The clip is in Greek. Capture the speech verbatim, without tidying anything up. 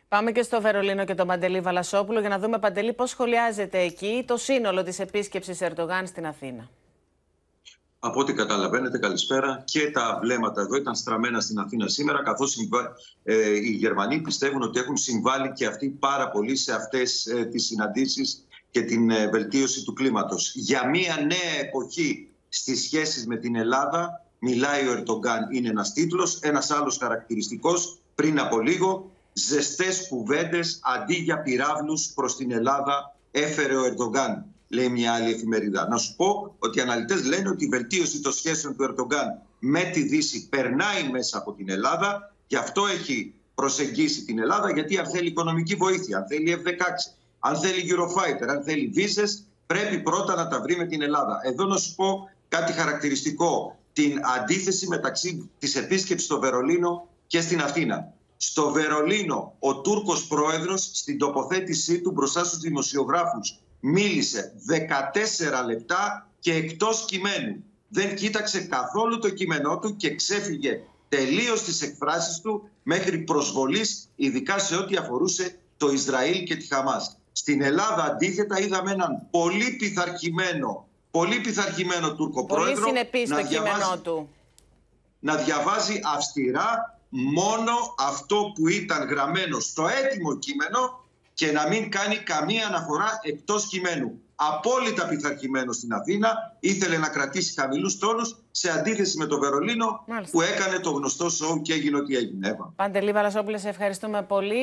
Πάμε και στο Βερολίνο και τον Παντελή Βαλασόπουλο για να δούμε, Παντελή, πώς σχολιάζεται εκεί το σύνολο της επίσκεψης Ερντογάν στην Αθήνα. Από ό,τι καταλαβαίνετε, καλησπέρα, και τα βλέμματα εδώ ήταν στραμμένα στην Αθήνα σήμερα, καθώς ε, οι Γερμανοί πιστεύουν ότι έχουν συμβάλει και αυτοί πάρα πολύ σε αυτές ε, τις συναντήσεις και την ε, βελτίωση του κλίματος. Για μια νέα εποχή στις σχέσεις με την Ελλάδα μιλάει ο Ερντογάν, είναι ένας τίτλος. Ένας άλλος χαρακτηριστικός πριν από λίγο: ζεστές κουβέντες αντί για πυράβλους προς την Ελλάδα έφερε ο Ερντογάν, λέει μια άλλη εφημερίδα. Να σου πω ότι οι αναλυτές λένε ότι η βελτίωση των σχέσεων του Ερντογάν με τη Δύση περνάει μέσα από την Ελλάδα. Γι' αυτό έχει προσεγγίσει την Ελλάδα, γιατί αν θέλει οικονομική βοήθεια, αν θέλει εφ δεκαέξι, αν θέλει Eurofighter, αν θέλει βίζες, πρέπει πρώτα να τα βρει με την Ελλάδα. Εδώ να σου πω κάτι χαρακτηριστικό: την αντίθεση μεταξύ της επίσκεψης στο Βερολίνο και στην Αθήνα. Στο Βερολίνο ο Τούρκος πρόεδρος στην τοποθέτησή του μπροστά στους δημοσιογράφους μίλησε δεκατέσσερα λεπτά και εκτός κειμένου. Δεν κοίταξε καθόλου το κείμενό του και ξέφυγε τελείως τις εκφράσεις του, μέχρι προσβολής, ειδικά σε ό,τι αφορούσε το Ισραήλ και τη Χαμάς. Στην Ελλάδα αντίθετα είδαμε έναν πολύ πειθαρχημένο, πολύ πειθαρχημένο Τούρκο πολύ πρόεδρο συνεπής να, το διαβάζει, κείμενό του. να διαβάζει αυστηρά μόνο αυτό που ήταν γραμμένο στο έτοιμο κείμενο και να μην κάνει καμία αναφορά εκτός κειμένου. Απόλυτα πειθαρχημένο στην Αθήνα, ήθελε να κρατήσει χαμηλούς τόνους, σε αντίθεση με το Βερολίνο, μάλιστα, που έκανε το γνωστό σοου και έγινε ό,τι έγινε. Παντελή Βαλασόπουλε, σε ευχαριστούμε πολύ.